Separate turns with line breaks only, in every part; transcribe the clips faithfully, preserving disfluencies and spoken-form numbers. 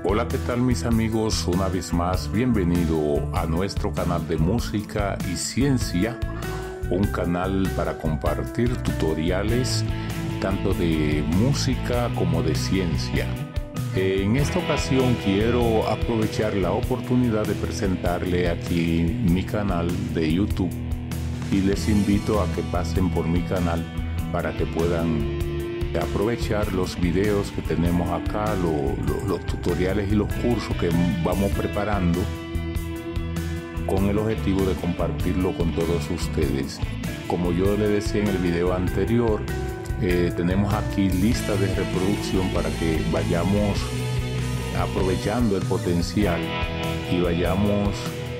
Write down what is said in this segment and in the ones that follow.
Hola, ¿qué tal mis amigos? Una vez más, bienvenido a nuestro canal de música y ciencia, un canal para compartir tutoriales tanto de música como de ciencia. En esta ocasión quiero aprovechar la oportunidad de presentarle aquí mi canal de YouTube y les invito a que pasen por mi canal para que puedan aprovechar los videos que tenemos acá, lo, lo, los tutoriales y los cursos que vamos preparando con el objetivo de compartirlo con todos ustedes. Como yo les decía en el video anterior, eh, tenemos aquí listas de reproducción para que vayamos aprovechando el potencial y vayamos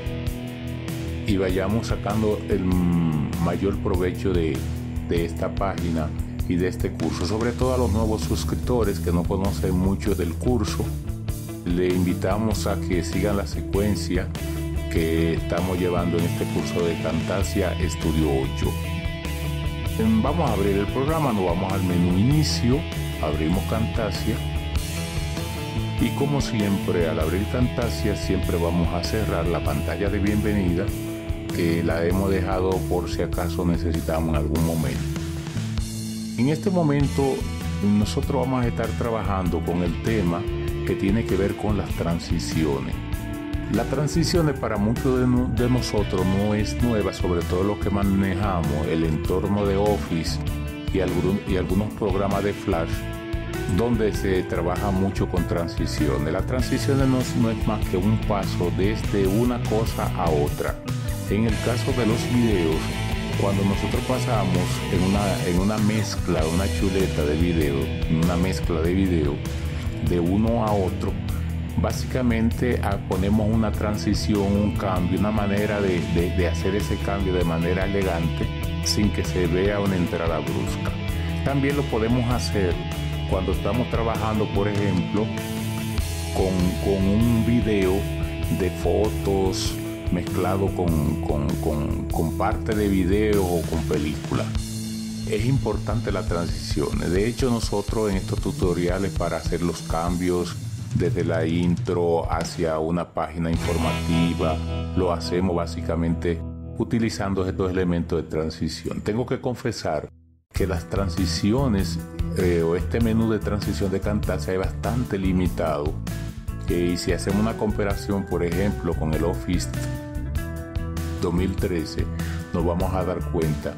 y vayamos sacando el mayor provecho de, de esta página y de este curso. Sobre todo a los nuevos suscriptores que no conocen mucho del curso, le invitamos a que sigan la secuencia que estamos llevando en este curso de Camtasia Studio ocho. Vamos a abrir el programa, nos vamos al menú inicio, abrimos Camtasia y como siempre al abrir Camtasia siempre vamos a cerrar la pantalla de bienvenida que la hemos dejado por si acaso necesitamos en algún momento. En este momento nosotros vamos a estar trabajando con el tema que tiene que ver con las transiciones. Las transiciones para muchos de, no, de nosotros no es nueva, sobre todo los que manejamos el entorno de Office y, algún, y algunos programas de Flash donde se trabaja mucho con transiciones. Las transiciones no, no es más que un paso desde una cosa a otra. En el caso de los videos, cuando nosotros pasamos en una, en una mezcla, una chuleta de video, una mezcla de video de uno a otro, básicamente ponemos una transición, un cambio, una manera de, de, de hacer ese cambio de manera elegante sin que se vea una entrada brusca. También lo podemos hacer cuando estamos trabajando, por ejemplo, con, con un video de fotos mezclado con, con, con, con parte de video o con película. Es importante la transición. De hecho, nosotros en estos tutoriales para hacer los cambios desde la intro hacia una página informativa, lo hacemos básicamente utilizando estos elementos de transición. Tengo que confesar que las transiciones eh, o este menú de transición de Camtasia es bastante limitado. Eh, y si hacemos una comparación, por ejemplo, con el Office dos mil trece, nos vamos a dar cuenta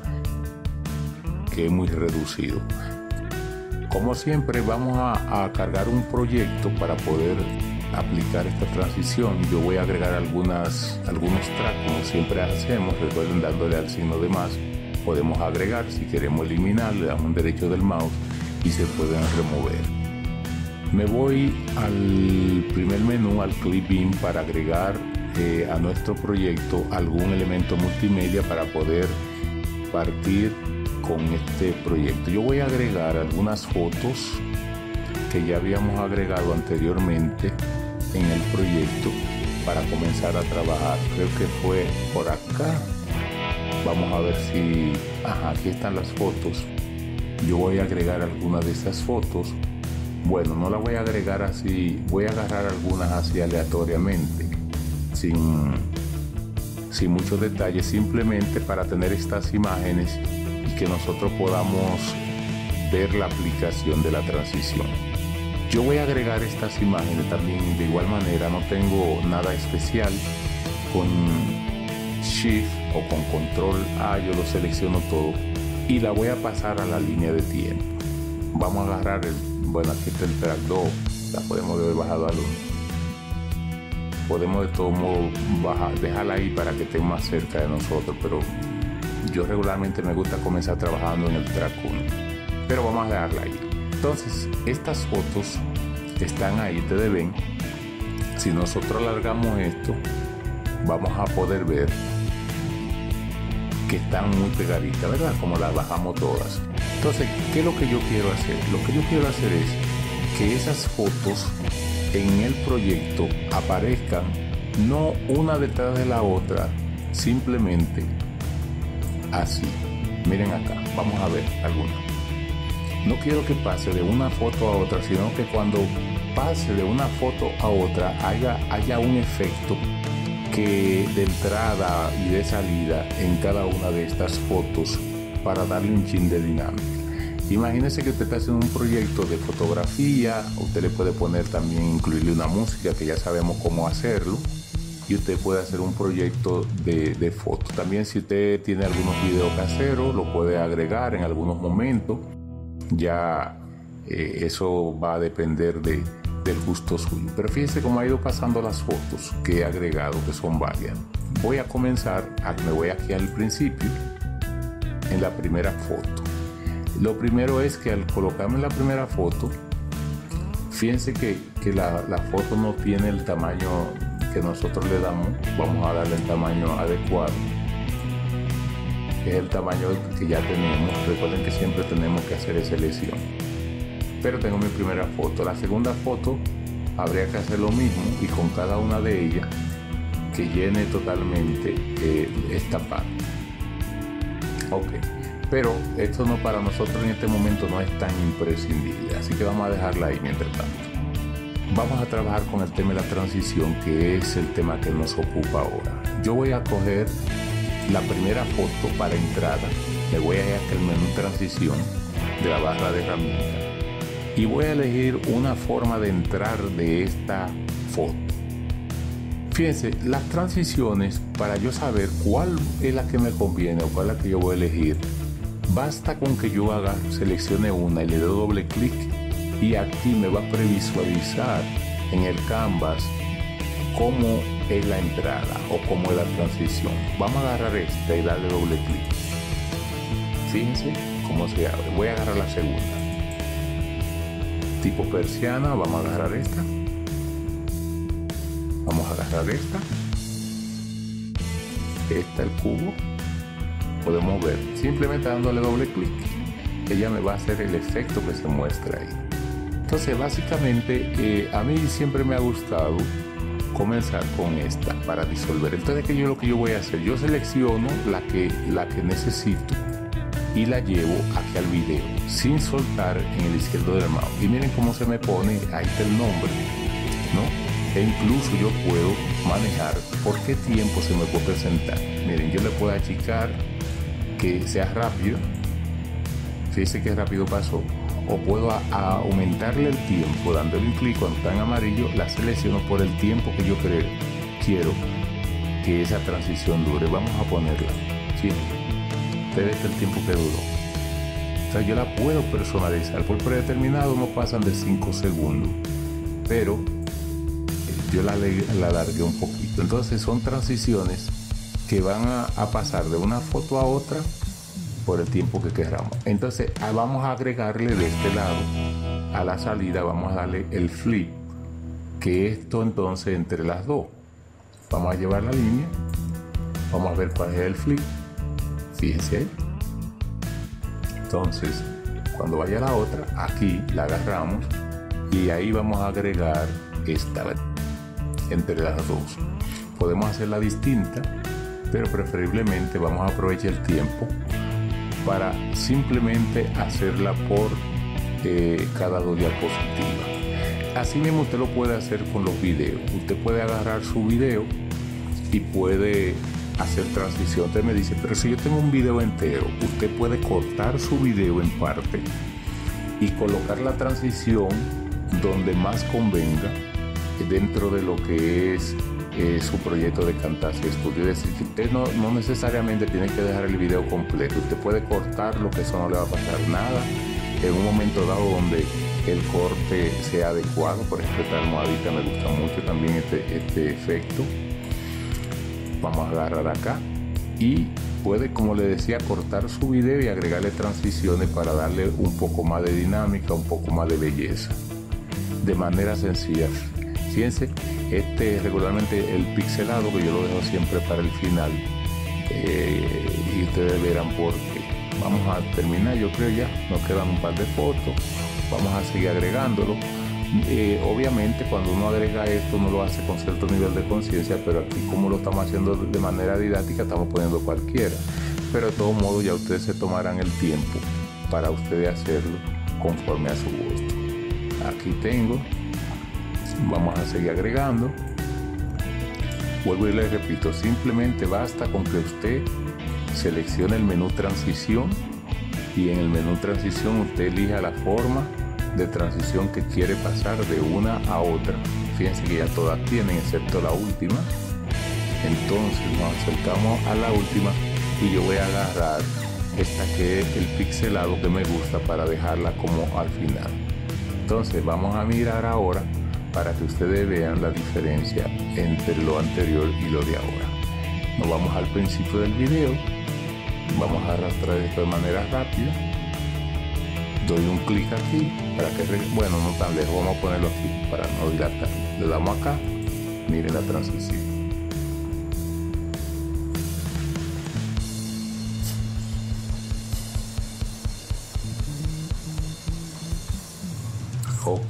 que es muy reducido. Como siempre, vamos a, a cargar un proyecto para poder aplicar esta transición. Yo voy a agregar algunas, algunos tracks, como siempre hacemos. Recuerden, dándole al signo de más, podemos agregar. Si queremos eliminar, le damos un derecho del mouse y se pueden remover. Me voy al primer menú, al Clip In, para agregar eh, a nuestro proyecto algún elemento multimedia para poder partir con este proyecto. Yo voy a agregar algunas fotos que ya habíamos agregado anteriormente en el proyecto para comenzar a trabajar. Creo que fue por acá. Vamos a ver si... Ajá, aquí están las fotos. Yo voy a agregar algunas de esas fotos. Bueno, no la voy a agregar así, voy a agarrar algunas así aleatoriamente, sin, sin muchos detalles, simplemente para tener estas imágenes y que nosotros podamos ver la aplicación de la transición. Yo voy a agregar estas imágenes también de igual manera, no tengo nada especial. Con Shift o con Control A yo lo selecciono todo y la voy a pasar a la línea de tiempo. Vamos a agarrar el... Bueno, aquí está el track dos, la podemos haber bajado al uno. Podemos de todo modo bajar, dejarla ahí para que esté más cerca de nosotros, pero yo regularmente me gusta comenzar trabajando en el track uno. Pero vamos a dejarla ahí. Entonces, estas fotos están ahí, ustedes ven. Si nosotros alargamos esto, vamos a poder ver que están muy pegaditas, ¿verdad? Como las bajamos todas. Entonces, ¿qué es lo que yo quiero hacer? Lo que yo quiero hacer es que esas fotos en el proyecto aparezcan no una detrás de la otra, simplemente así. Miren acá, vamos a ver algunas. no quiero que pase de una foto a otra, sino que cuando pase de una foto a otra haya, haya un efecto que de entrada y de salida en cada una de estas fotos para darle un chin de dinámica. Imagínese que usted está haciendo un proyecto de fotografía, usted le puede poner también, incluirle una música, que ya sabemos cómo hacerlo, y usted puede hacer un proyecto de, de fotos. También si usted tiene algunos videos caseros, lo puede agregar en algunos momentos. Ya eh, eso va a depender de, del gusto suyo. Pero fíjense cómo ha ido pasando las fotos que he agregado, que son varias. Voy a comenzar, a, me voy aquí al principio, en la primera foto. Lo primero es que al colocarme en la primera foto, fíjense que, que la, la foto no tiene el tamaño que nosotros le damos. Vamos a darle el tamaño adecuado, que es el tamaño que ya tenemos. Recuerden que siempre tenemos que hacer esa selección. Pero tengo mi primera foto. La segunda foto habría que hacer lo mismo, y con cada una de ellas que llene totalmente eh, esta parte. Ok, pero esto no, para nosotros en este momento no es tan imprescindible, así que vamos a dejarla ahí mientras tanto. Vamos a trabajar con el tema de la transición, que es el tema que nos ocupa ahora. Yo voy a coger la primera foto para entrada, me voy a ir a el menú transición de la barra de herramientas y voy a elegir una forma de entrar de esta foto. Fíjense, las transiciones, para yo saber cuál es la que me conviene o cuál es la que yo voy a elegir, basta con que yo haga, seleccione una y le dé doble clic, y aquí me va a previsualizar en el canvas cómo es la entrada o cómo es la transición. Vamos a agarrar esta y darle doble clic. Fíjense cómo se abre. Voy a agarrar la segunda. Tipo persiana, vamos a agarrar esta. Vamos a agarrar esta. Esta, el cubo. Podemos ver, simplemente dándole doble clic, ella me va a hacer el efecto que se muestra ahí. Entonces básicamente eh, a mí siempre me ha gustado comenzar con esta para disolver. Entonces que yo lo que yo voy a hacer, yo selecciono la que, la que necesito y la llevo aquí al video sin soltar en el izquierdo del mouse, y miren cómo se me pone, ahí está el nombre, ¿no? E incluso yo puedo manejar por qué tiempo se me puede presentar. Miren, yo le puedo achicar que sea rápido, fíjense que rápido pasó, o puedo a, a aumentarle el tiempo dándole un clic. Cuando está en amarillo la selecciono por el tiempo que yo creo, quiero que esa transición dure. Vamos a ponerla, ¿sí? Ustedes el tiempo que duró. O sea, yo la puedo personalizar, por predeterminado no pasan de cinco segundos, pero yo la, la alargué un poquito. Entonces son transiciones que van a, a pasar de una foto a otra por el tiempo que queramos. Entonces vamos a agregarle de este lado a la salida, vamos a darle el flip, que esto entonces entre las dos vamos a llevar la línea, vamos a ver cuál es el flip. Fíjense ahí. Entonces cuando vaya la otra, aquí la agarramos y ahí vamos a agregar esta entre las dos. Podemos hacerla distinta, pero preferiblemente vamos a aprovechar el tiempo para simplemente hacerla por eh, cada dos diapositivas. Así mismo usted lo puede hacer con los videos. Usted puede agarrar su video y puede hacer transición. Usted me dice, pero si yo tengo un video entero, usted puede cortar su video en parte y colocar la transición donde más convenga dentro de lo que es Eh, su proyecto de Camtasia Studio. Es decir, que usted no, no necesariamente tiene que dejar el video completo, usted puede cortarlo, que eso no le va a pasar nada en un momento dado donde el corte sea adecuado. Por ejemplo, esta almohadita me gusta mucho también este, este efecto. Vamos a agarrar acá y puede, como le decía, cortar su video y agregarle transiciones para darle un poco más de dinámica, un poco más de belleza, de manera sencilla. Fíjense, este regularmente el pixelado, que yo lo dejo siempre para el final, eh, y ustedes verán por qué. Vamos a terminar, yo creo ya, nos quedan un par de fotos, vamos a seguir agregándolo. Eh, obviamente cuando uno agrega esto uno lo hace con cierto nivel de conciencia, pero aquí como lo estamos haciendo de manera didáctica estamos poniendo cualquiera, pero de todos modos ya ustedes se tomarán el tiempo para ustedes hacerlo conforme a su gusto. Aquí tengo, vamos a seguir agregando. Vuelvo y les repito, simplemente basta con que usted seleccione el menú transición y en el menú transición usted elija la forma de transición que quiere pasar de una a otra. Fíjense que ya todas tienen excepto la última. Entonces nos acercamos a la última y yo voy a agarrar esta que es el pixelado que me gusta para dejarla como al final. Entonces vamos a mirar ahora para que ustedes vean la diferencia entre lo anterior y lo de ahora. Nos vamos al principio del video, vamos a arrastrar esto de manera rápida, doy un clic aquí para que, bueno, no tan lejos, vamos a ponerlo aquí para no dilatar. Le damos acá, miren la transición. Ok.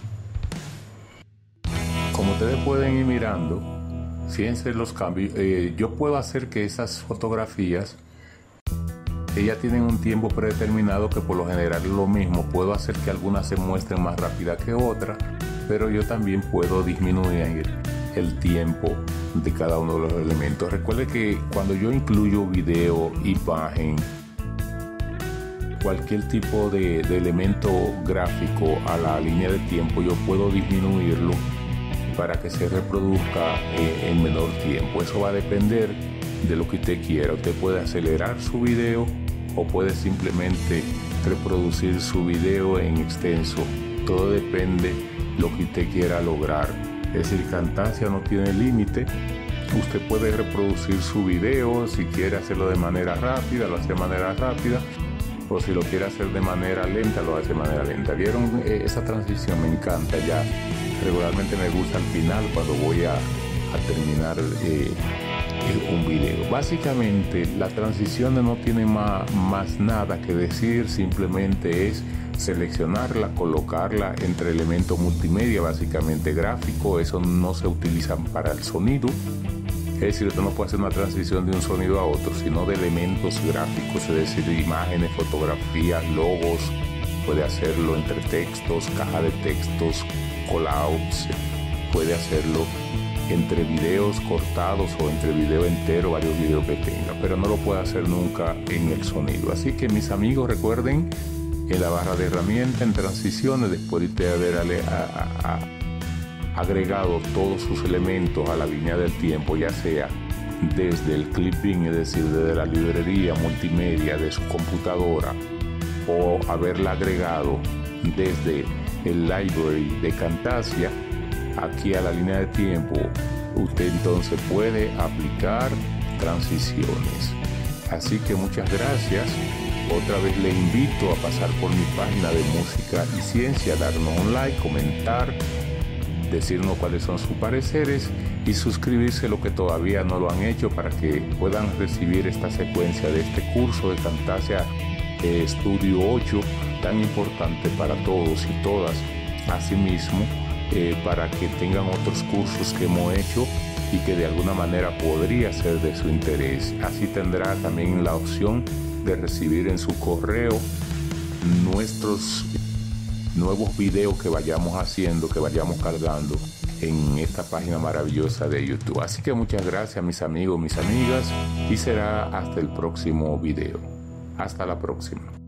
Como ustedes pueden ir mirando, fíjense los cambios. Eh, yo puedo hacer que esas fotografías, ellas tienen un tiempo predeterminado que por lo general es lo mismo. Puedo hacer que algunas se muestren más rápida que otras, pero yo también puedo disminuir el tiempo de cada uno de los elementos. Recuerde que cuando yo incluyo video, imagen, cualquier tipo de, de elemento gráfico a la línea de tiempo, yo puedo disminuirlo para que se reproduzca eh, en menor tiempo. Eso va a depender de lo que usted quiera. Usted puede acelerar su video o puede simplemente reproducir su video en extenso. Todo depende de lo que usted quiera lograr. Es decir, Camtasia no tiene límite. Usted puede reproducir su video. Si quiere hacerlo de manera rápida, lo hace de manera rápida. O si lo quiere hacer de manera lenta, lo hace de manera lenta. ¿Vieron? Eh, esa transición me encanta ya. Regularmente me gusta al final cuando voy a, a terminar eh, un video. Básicamente las transiciones no tienen más, más nada que decir, simplemente es seleccionarla, colocarla entre elementos multimedia, básicamente gráfico. Eso no se utiliza para el sonido. Es decir, usted no puede hacer una transición de un sonido a otro, sino de elementos gráficos, es decir, de imágenes, fotografías, logos. Puede hacerlo entre textos, caja de textos, callouts. Puede hacerlo entre videos cortados o entre video entero, varios videos que tenga, pero no lo puede hacer nunca en el sonido. Así que, mis amigos, recuerden, en la barra de herramientas, en transiciones, después de usted haber a, a, a, agregado todos sus elementos a la línea del tiempo, ya sea desde el clipping, es decir, desde la librería multimedia de su computadora, o haberla agregado desde el library de Camtasia aquí a la línea de tiempo, usted entonces puede aplicar transiciones. Así que muchas gracias. Otra vez le invito a pasar por mi página de Música y Ciencia, darnos un like, comentar, decirnos cuáles son sus pareceres y suscribirse lo que todavía no lo han hecho para que puedan recibir esta secuencia de este curso de Camtasia eh, Studio ocho, tan importante para todos y todas. Asimismo, eh, para que tengan otros cursos que hemos hecho y que de alguna manera podría ser de su interés. Así tendrá también la opción de recibir en su correo nuestros nuevos videos que vayamos haciendo, que vayamos cargando en esta página maravillosa de YouTube. Así que muchas gracias, mis amigos, mis amigas, y será hasta el próximo video. Hasta la próxima.